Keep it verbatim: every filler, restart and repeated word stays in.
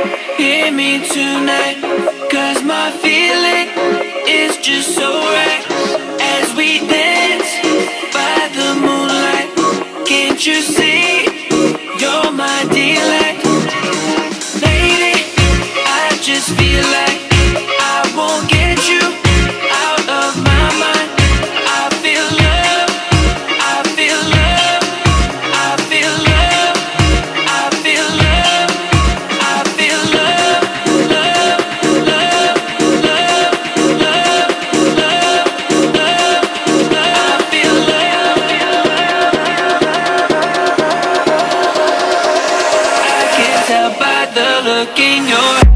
hear me tonight, 'cause my feeling is just so right. As we dance by the moonlight, can't you see you're my delight? Lady, I just feel like I won't get you out of my mind. I feel love, I feel love, I feel love, I feel love, I feel love, love, love, love, love, love, love, love. I feel love. I can tell by the look in your